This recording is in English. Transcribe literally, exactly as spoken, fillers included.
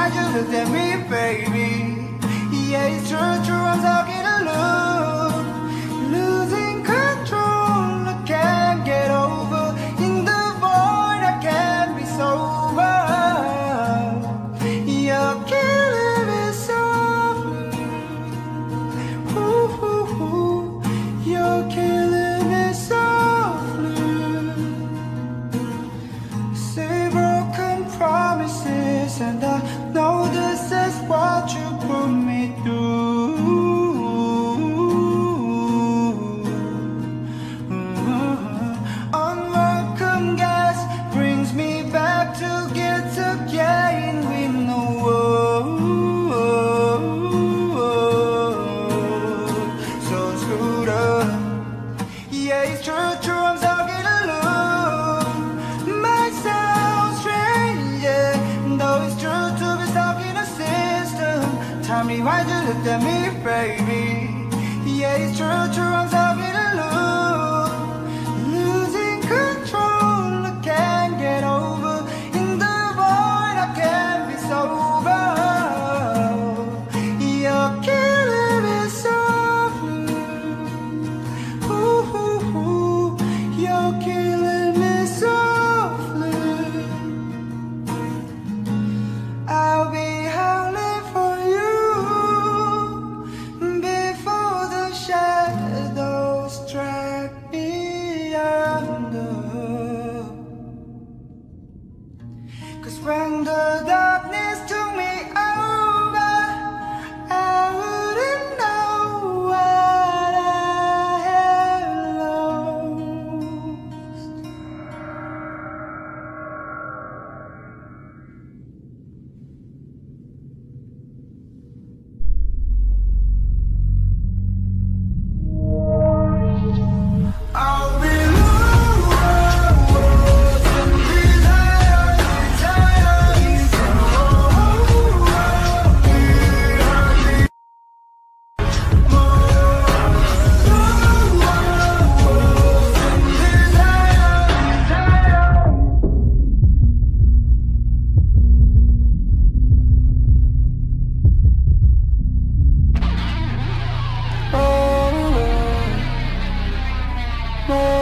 why you look at me, baby. Yeah, it's true, true, I'm talking alone. Losing control, I can't get over. In the void, I can't be sober. You're killing me softly. Ooh, ooh, ooh. You're killing me softly. Say broken promises, and I know this is what you put me through. Unwelcome gas brings me back to get again with no word. So screwed up. Yeah, it's true, true, I'm talking alone. Might sound strange, yeah, though it's true to be stuck in a system. Tell me why you look at me, baby. Yeah, it's true, true, I'm talking alone. Losing control, I can't get over. In the void, I can't be sober. You're killing me softly. Ooh, ooh, ooh. You're killing me softly. I'll be howling for you before the shadows drag me under. 'Cause when the darkness took me over, I wouldn't know what I had lost. I'll be lost in desire, desire, oh, oh, oh.